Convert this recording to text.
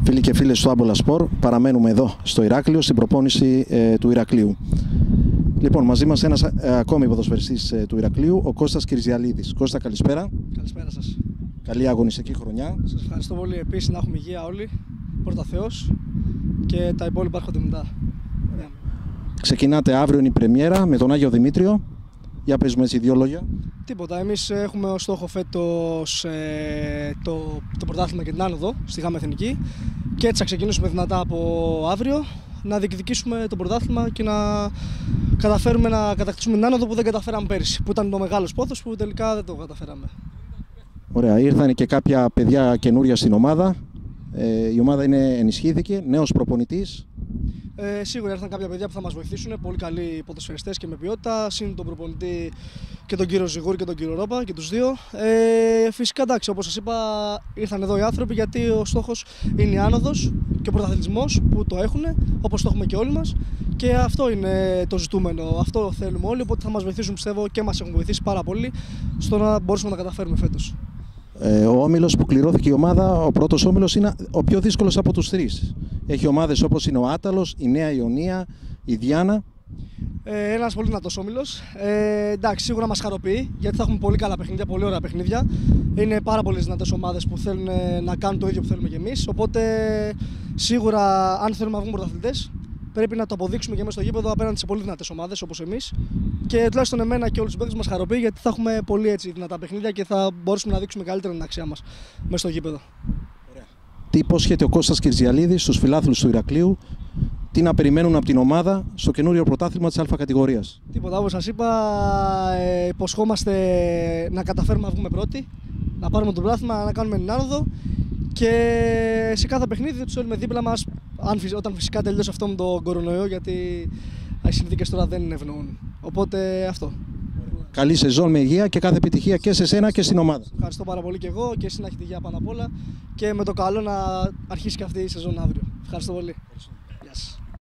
Φίλοι και φίλες του Άμπολα Σπορ, παραμένουμε εδώ στο Ηράκλειο στην προπόνηση του Ηρακλείου. Λοιπόν, μαζί μας ένας ακόμη ποδοσφαιριστής του Ηρακλείου, ο Κώστας Κυρζιαλίδης. Κώστα, καλησπέρα. Καλησπέρα σας. Καλή αγωνιστική χρονιά. Σας ευχαριστώ πολύ. Επίσης να έχουμε υγεία όλοι, πρώτα Θεός, και τα υπόλοιπα έρχονται μετά. Ξεκινάτε αύριο, είναι η πρεμιέρα με τον Άγιο Δημήτριο. Για πες μου έτσι δύο λόγια. Τίποτα. Εμείς έχουμε ως στόχο φέτος το πρωτάθλημα και την άνοδο στη ΓΑΜΑ Εθνική, και έτσι θα ξεκινήσουμε δυνατά από αύριο να διεκδικήσουμε το πρωτάθλημα και να καταφέρουμε να κατακτήσουμε την άνοδο που δεν καταφέραμε πέρυσι, που ήταν το μεγάλο πόθος που τελικά δεν το καταφέραμε. Ωραία, ήρθαν και κάποια παιδιά καινούρια στην ομάδα. Η ομάδα ενισχύθηκε, νέος προπονητής. Σίγουρα ήρθαν κάποια παιδιά που θα μας βοηθήσουν, πολύ καλοί ποδοσφαιριστές και με ποιότητα, συν τον προπονητή και τον κύριο Ζιγούρη και τον κύριο Ρόπα και τους δύο. Φυσικά, εντάξει, όπως σας είπα, ήρθαν εδώ οι άνθρωποι γιατί ο στόχος είναι η άνοδος και ο πρωταθλητισμός που το έχουν, όπως το έχουμε και όλοι μας, και αυτό είναι το ζητούμενο, αυτό θέλουμε όλοι, οπότε θα μας βοηθήσουν, πιστεύω, και μας έχουν βοηθήσει πάρα πολύ στο να μπορέσουμε να τα καταφέρουμε φέτος. Ο όμιλος που κληρώθηκε η ομάδα, ο πρώτος όμιλος, είναι ο πιο δύσκολος από τους τρεις. Έχει ομάδες όπως είναι ο Άταλος, η Νέα Ιωνία, η Διάνα. Ένας πολύ δυνατός όμιλος. Εντάξει, σίγουρα μας χαροποιεί γιατί θα έχουμε πολύ καλά παιχνίδια, πολύ ωραία παιχνίδια. Είναι πάρα πολλές δυνατές ομάδες που θέλουν να κάνουν το ίδιο που θέλουμε κι εμείς. Οπότε, σίγουρα, αν θέλουμε να βγούμε πρωταθλητές, πρέπει να το αποδείξουμε και μέσα στο γήπεδο απέναντι σε πολύ δυνατές ομάδες όπως εμείς. Και τουλάχιστον εμένα και όλους τους παίκτες μας χαροποιεί γιατί θα έχουμε πολύ έτσι δυνατά παιχνίδια και θα μπορέσουμε να δείξουμε καλύτερα την αξία μας μέσα στο γήπεδο. Τι υπόσχεται ο Κώστας Κυρζιαλίδης στους φιλάθλους του Ηρακλείου, τι να περιμένουν από την ομάδα στο καινούριο πρωτάθλημα της Α κατηγορίας? Τίποτα, όπως σας είπα, υποσχόμαστε να καταφέρουμε να βγούμε πρώτοι, να πάρουμε το πρωτάθλημα, να κάνουμε την άνοδο, και σε κάθε παιχνίδι τους θέλουμε δίπλα μας, όταν φυσικά τελειώσει αυτό με τον κορονοϊό, γιατί οι συνθήκες τώρα δεν ευνοούν. Οπότε αυτό. Καλή σεζόν με υγεία και κάθε επιτυχία και σε σένα και στην ομάδα. Ευχαριστώ πάρα πολύ και εγώ, και εσύ να έχετε υγεία πάνω απ' όλα, και με το καλό να αρχίσει και αυτή η σεζόν αύριο. Ευχαριστώ πολύ.